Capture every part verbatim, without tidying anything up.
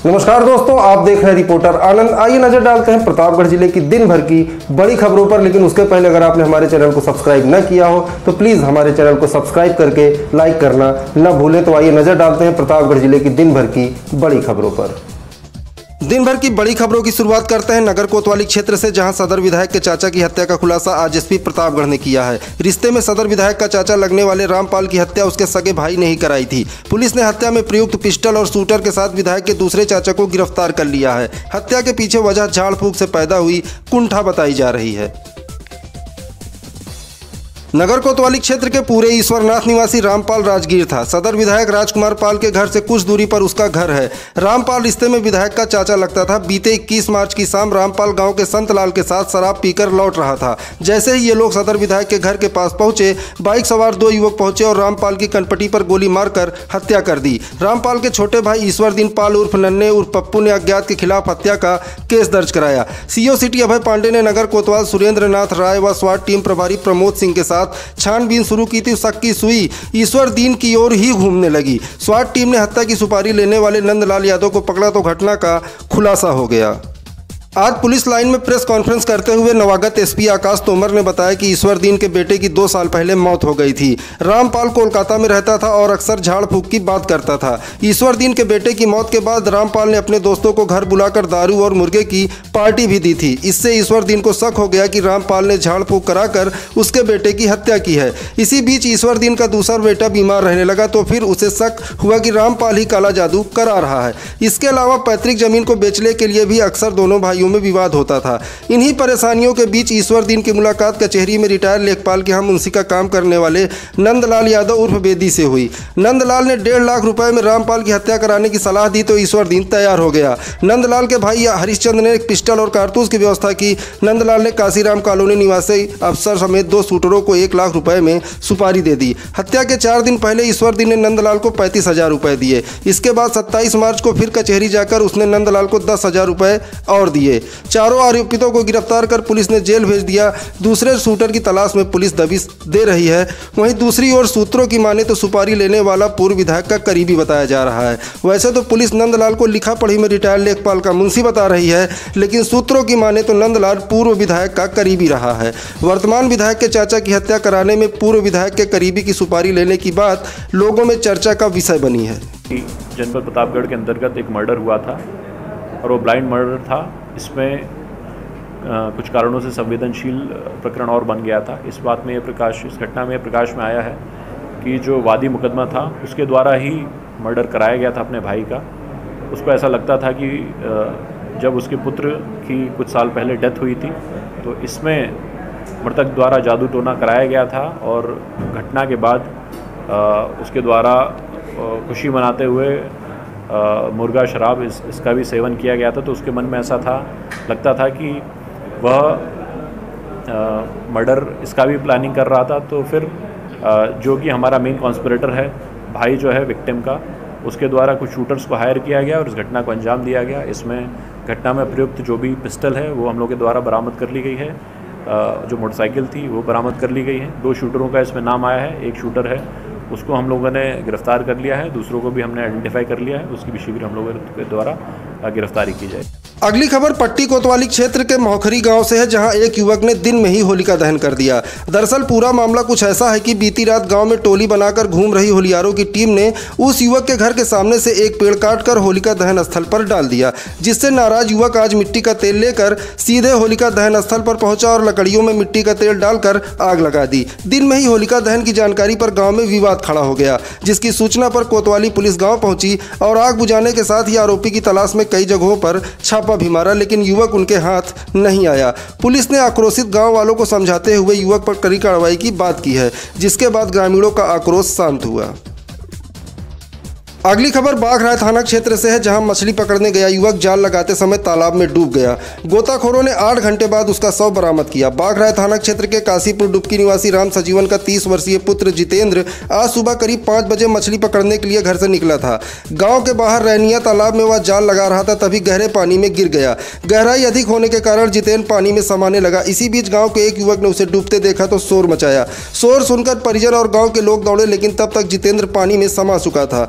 नमस्कार दोस्तों, आप देख रहे हैं रिपोर्टर आनंद। आइए नजर डालते हैं प्रतापगढ़ जिले की दिन भर की बड़ी खबरों पर। लेकिन उसके पहले अगर आपने हमारे चैनल को सब्सक्राइब न किया हो तो प्लीज हमारे चैनल को सब्सक्राइब करके लाइक करना न भूलें। तो आइए नजर डालते हैं प्रतापगढ़ जिले की दिन भर की बड़ी खबरों पर। दिन भर की बड़ी खबरों की शुरुआत करते हैं नगर कोतवाली क्षेत्र से, जहां सदर विधायक के चाचा की हत्या का खुलासा आज एसपी प्रतापगढ़ ने किया है। रिश्ते में सदर विधायक का चाचा लगने वाले रामपाल की हत्या उसके सगे भाई ने ही कराई थी। पुलिस ने हत्या में प्रयुक्त पिस्टल और शूटर के साथ विधायक के दूसरे चाचा को गिरफ्तार कर लिया है। हत्या के पीछे वजह झाड़ फूक से पैदा हुई कुंठा बताई जा रही है। नगर कोतवाली क्षेत्र के पूरे ईश्वरनाथ निवासी रामपाल राजगीर था। सदर विधायक राजकुमार पाल के घर से कुछ दूरी पर उसका घर है। रामपाल रिश्ते में विधायक का चाचा लगता था। बीते इक्कीस मार्च की शाम रामपाल गांव के संतलाल के साथ शराब पीकर लौट रहा था। जैसे ही ये लोग सदर विधायक के घर के पास पहुंचे, बाइक सवार दो युवक पहुंचे और रामपाल की कनपटी पर गोली मारकर हत्या कर दी। रामपाल के छोटे भाई ईश्वरदीन पाल उर्फ नन्हे उर्फ पप्पू ने अज्ञात के खिलाफ हत्या का केस दर्ज कराया। सीओ सिटी अभय पांडे ने नगर कोतवाल सुरेंद्र नाथ राय व स्वाट टीम प्रभारी प्रमोद सिंह के साथ छानबीन शुरू की थी। शक की सुई ईश्वरदीन की ओर ही घूमने लगी। स्वाट टीम ने हत्या की सुपारी लेने वाले नंदलाल यादव को पकड़ा तो घटना का खुलासा हो गया। आज पुलिस लाइन में प्रेस कॉन्फ्रेंस करते हुए नवागत एसपी आकाश तोमर ने बताया कि ईश्वरदीन के बेटे की दो साल पहले मौत हो गई थी। रामपाल कोलकाता में रहता था और अक्सर झाड़ फूक की बात करता था। ईश्वरदीन के बेटे की मौत के बाद रामपाल ने अपने दोस्तों को घर बुलाकर दारू और मुर्गे की पार्टी भी दी थी। इससे ईश्वरदीन को शक हो गया कि रामपाल ने झाड़ फूक कराकर उसके बेटे की हत्या की है। इसी बीच ईश्वरदीन का दूसरा बेटा बीमार रहने लगा तो फिर उसे शक हुआ कि रामपाल ही काला जादू करा रहा है। इसके अलावा पैतृक जमीन को बेचने के लिए भी अक्सर दोनों भाई में विवाद होता था। इन्हीं परेशानियों के बीच ईश्वरदीन की मुलाकात कचहरी में रिटायर लेखपाल के यहाँ मुंशी का काम करने वाले नंदलाल यादव उर्फ बेदी से हुई। नंदलाल ने डेढ़ लाख रुपए में रामपाल की हत्या कराने की सलाह दी तो ईश्वरदीन तैयार हो गया। नंदलाल के भाई हरिश्चंद्र ने एक पिस्टल और कारतूस की व्यवस्था की। नंदलाल ने काशीराम कॉलोनी निवासी अफसर समेत दो शूटरों को एक लाख रुपए में सुपारी दे दी। हत्या के चार दिन पहले ईश्वरदीन ने नंदलाल को पैंतीस हजार रुपए दिए। इसके बाद सत्ताईस मार्च को फिर कचहरी जाकर उसने नंदलाल को दस हजार रुपए और दिए। चारों आरोपितों को गिरफ्तार कर पुलिस ने जेल भेज दिया। दूसरे शूटर की तलाश में पुलिस दबिश दे रही है। वहीं दूसरी ओर सूत्रों की माने तो सुपारी लेने वाला पूर्व विधायक का करीबी बताया जा रहा है। वैसे तो पुलिस नंदलाल को लिखा पढ़ी में रिटायर लेखपाल का मुंशी बता रही है, लेकिन सूत्रों की माने तो नंदलाल पूर्व विधायक का करीबी रहा है। वर्तमान विधायक के चाचा की हत्या कराने में पूर्व विधायक के करीबी की सुपारी लेने की बात लोगों में चर्चा का विषय बनी है। जनपद प्रतापगढ़ के अंतर्गत एक मर्डर हुआ था और वो ब्लाइंड मर्डर था। इसमें आ, कुछ कारणों से संवेदनशील प्रकरण और बन गया था। इस बात में ये प्रकाश इस घटना में प्रकाश में आया है कि जो वादी मुकदमा था उसके द्वारा ही मर्डर कराया गया था अपने भाई का। उसको ऐसा लगता था कि आ, जब उसके पुत्र की कुछ साल पहले डेथ हुई थी तो इसमें मृतक द्वारा जादू टोना कराया गया था और घटना के बाद आ, उसके द्वारा खुशी मनाते हुए आ, मुर्गा शराब इस, इसका भी सेवन किया गया था। तो उसके मन में ऐसा था लगता था कि वह मर्डर इसका भी प्लानिंग कर रहा था। तो फिर आ, जो कि हमारा मेन कॉन्स्पिरेटर है, भाई जो है विक्टिम का, उसके द्वारा कुछ शूटर्स को हायर किया गया और इस घटना को अंजाम दिया गया। इसमें घटना में प्रयुक्त जो भी पिस्टल है वो हम लोग के द्वारा बरामद कर ली गई है। आ, जो मोटरसाइकिल थी वो बरामद कर ली गई है। दो शूटरों का इसमें नाम आया है। एक शूटर है उसको हम लोगों ने गिरफ्तार कर लिया है, दूसरों को भी हमने आइडेंटिफाई कर लिया है। उसकी भी शीघ्र हम लोगों के द्वारा गिरफ्तारी की जाए। अगली खबर पट्टी कोतवाली क्षेत्र के मौखरी गांव से है, जहां एक युवक ने दिन में ही होलिका दहन कर दिया। दरअसल पूरा मामला कुछ ऐसा है कि बीती रात गांव में टोली बनाकर घूम रही होलियारों की टीम ने उस युवक के घर के सामने से एक पेड़ काटकर होलिका दहन स्थल पर डाल दिया, जिससे नाराज युवक आज मिट्टी का तेल लेकर सीधे होलिका दहन स्थल पर पहुंचा और लकड़ियों में मिट्टी का तेल डालकर आग लगा दी। दिन में ही होलिका दहन की जानकारी पर गाँव में विवाद खड़ा हो गया, जिसकी सूचना पर कोतवाली पुलिस गाँव पहुंची और आग बुझाने के साथ ही आरोपी की तलाश में कई जगहों पर छापा भी मारा, लेकिन युवक उनके हाथ नहीं आया। पुलिस ने आक्रोशित गांव वालों को समझाते हुए युवक पर कड़ी कार्रवाई की बात की है, जिसके बाद ग्रामीणों का आक्रोश शांत हुआ। अगली खबर बाघराय थाना क्षेत्र से है, जहां मछली पकड़ने गया युवक जाल लगाते समय तालाब में डूब गया। गोताखोरों ने आठ घंटे बाद उसका शव बरामद किया। बाघराय थाना क्षेत्र के काशीपुर डुबकी निवासी राम सजीवन का तीस वर्षीय पुत्र जितेंद्र आज सुबह करीब पाँच बजे मछली पकड़ने के लिए घर से निकला था। गाँव के बाहर रैनिया तालाब में वह जाल लगा रहा था, तभी गहरे पानी में गिर गया। गहराई अधिक होने के कारण जितेंद्र पानी में समाने लगा। इसी बीच गाँव के एक युवक ने उसे डूबते देखा तो शोर मचाया। शोर सुनकर परिजन और गाँव के लोग दौड़े, लेकिन तब तक जितेंद्र पानी में समा चुका था।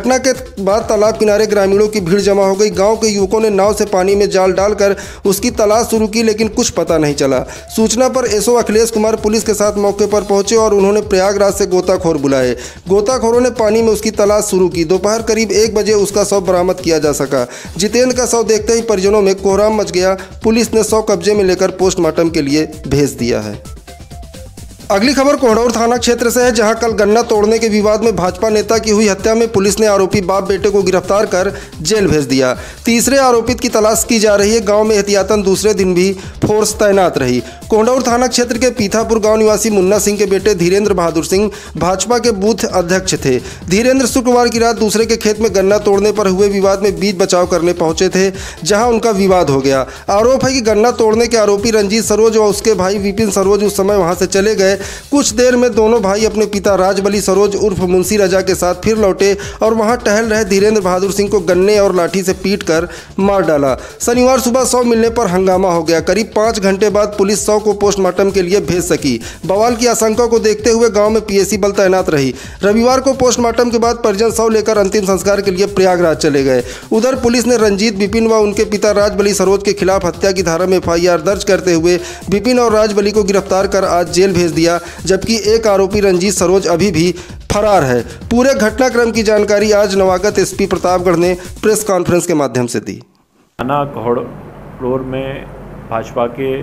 घटना के बाद तालाब किनारे ग्रामीणों की भीड़ जमा हो गई। गांव के युवकों ने नाव से पानी में जाल डालकर उसकी तलाश शुरू की, लेकिन कुछ पता नहीं चला। सूचना पर एसओ अखिलेश कुमार पुलिस के साथ मौके पर पहुंचे और उन्होंने प्रयागराज से गोताखोर बुलाए। गोताखोरों ने पानी में उसकी तलाश शुरू की। दोपहर करीब एक बजे उसका शव बरामद किया जा सका। जितेंद्र का शव देखते ही परिजनों में कोहराम मच गया। पुलिस ने शव कब्जे में लेकर पोस्टमार्टम के लिए भेज दिया है। अगली खबर कोहड़ौर थाना क्षेत्र से है, जहां कल गन्ना तोड़ने के विवाद में भाजपा नेता की हुई हत्या में पुलिस ने आरोपी बाप बेटे को गिरफ्तार कर जेल भेज दिया। तीसरे आरोपित की तलाश की जा रही है। गांव में एहतियातन दूसरे दिन भी फोर्स तैनात रही। कोहड़ौर थाना क्षेत्र के पीथापुर गांव निवासी मुन्ना सिंह के बेटे धीरेन्द्र बहादुर सिंह भाजपा के बूथ अध्यक्ष थे। धीरेन्द्र शुक्रवार की रात दूसरे के खेत में गन्ना तोड़ने पर हुए विवाद में बीच बचाव करने पहुंचे थे, जहां उनका विवाद हो गया। आरोप है कि गन्ना तोड़ने के आरोपी रंजीत सरोज और उसके भाई विपिन सरोज उस समय वहां से चले गए। कुछ देर में दोनों भाई अपने पिता राजबली सरोज उर्फ मुंशी रजा के साथ फिर लौटे और वहां टहल रहे धीरेन्द्र बहादुर सिंह को गन्ने और लाठी से पीट कर मार डाला। शनिवार सुबह शव मिलने पर हंगामा हो गया। करीब पाँच घंटे बाद पुलिस शव को पोस्टमार्टम के लिए भेज सकी। बवाल की आशंका को देखते हुए गांव में पीएसी बल तैनात रही। रविवार को पोस्टमार्टम के बाद परिजन शव लेकर अंतिम संस्कार के लिए प्रयागराज चले गए। उधर पुलिस ने रंजीत, विपिन व उनके पिता राजबली सरोज के खिलाफ हत्या की धारा में एफ आई आर दर्ज करते हुए विपिन और राजबली को गिरफ्तार कर आज जेल भेज दिया, जबकि एक आरोपी रंजीत सरोज अभी भी फरार है। पूरे घटनाक्रम की जानकारी आज नवागत एसपी प्रतापगढ़ ने प्रेस कॉन्फ्रेंस के माध्यम से दी। थाना कोहड़ौर में भाजपा के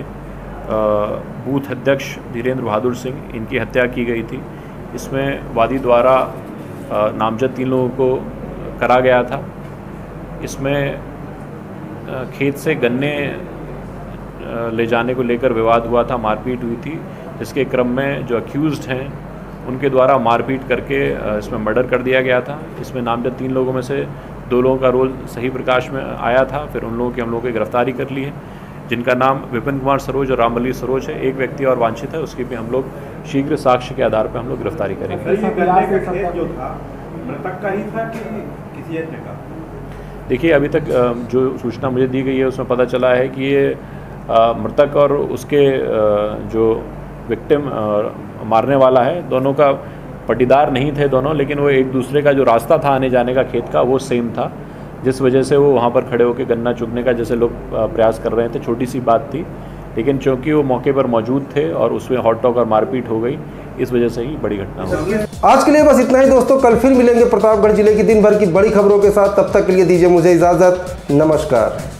बूथ अध्यक्ष धीरेन्द्र बहादुर सिंह, इनकी हत्या की गई थी। इसमें वादी द्वारा नामजद तीन लोगों को करा गया था। इसमें खेत से गन्ने ले जाने को लेकर विवाद हुआ था, मारपीट हुई थी, जिसके क्रम में जो अक्यूज़्ड हैं उनके द्वारा मारपीट करके इसमें मर्डर कर दिया गया था। इसमें नामजद तीन लोगों में से दो लोगों का रोल सही प्रकाश में आया था। फिर उन लोगों की हम लोगों की गिरफ्तारी कर ली है, जिनका नाम विपिन कुमार सरोज और रामबली सरोज है। एक व्यक्ति और वांछित है, उसकी भी हम लोग शीघ्र साक्ष्य के आधार पर हम लोग गिरफ्तारी करेंगे। जो था मृतक का ही था कि किसी अन्य का? देखिए, अभी तक जो सूचना मुझे दी गई है उसमें पता चला है कि ये मृतक और उसके जो विक्टिम मारने वाला है, दोनों का पटीदार नहीं थे दोनों, लेकिन वो एक दूसरे का जो रास्ता था आने जाने का खेत का वो सेम था, जिस वजह से वो वहाँ पर खड़े होकर गन्ना चुगने का जैसे लोग प्रयास कर रहे थे। छोटी सी बात थी, लेकिन चूँकि वो मौके पर मौजूद थे और उसमें हॉट टॉक और मारपीट हो गई, इस वजह से ही बड़ी घटना हुई। आज के लिए बस इतना ही दोस्तों। कल फिर मिलेंगे प्रतापगढ़ जिले की दिन भर की बड़ी खबरों के साथ। तब तक के लिए दीजिए मुझे इजाज़त। नमस्कार।